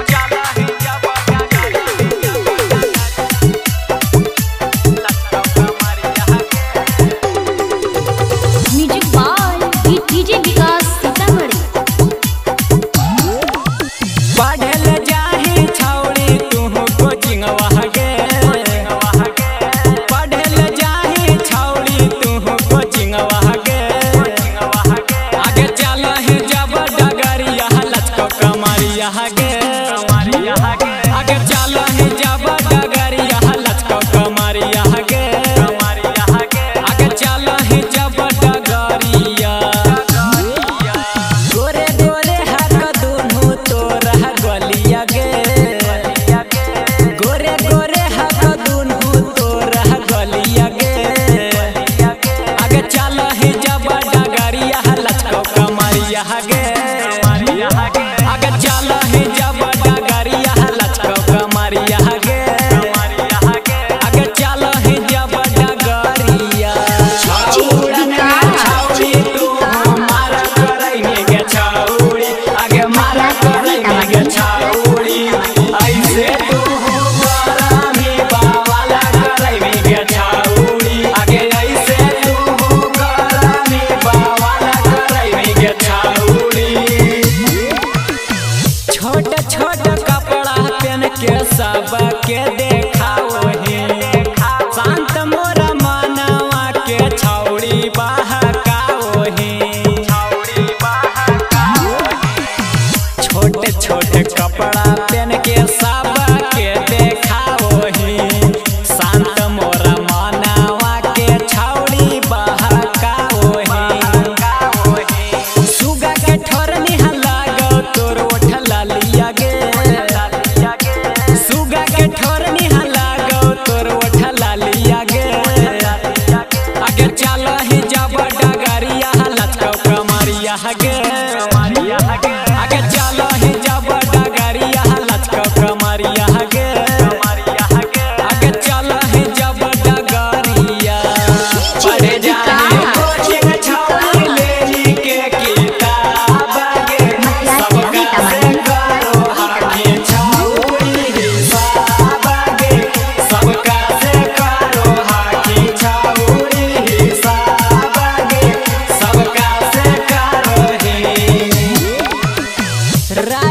सबके देखाओ हे शांत मोरा मनवा के छौड़ी बहकाओ हे छोटे छोटे कपड़ा पहन के सबके देखाओ हे शांत मोरा मनवा के छौड़ी बहकाओ हे सुगा के ठोर निहल लागो तोर उठला लिया गे आगे चलो ही जब डगरिया लचको कमरिया गे आगे चलो ही जब डगरिया पढ़े जाने कोचिंग छौड़ी ले के किताब गे सबका से करो हाथी छौड़ी हिसाब गे सबका से करो हाथी छौड़ी हिसाब गे सबका से करो रा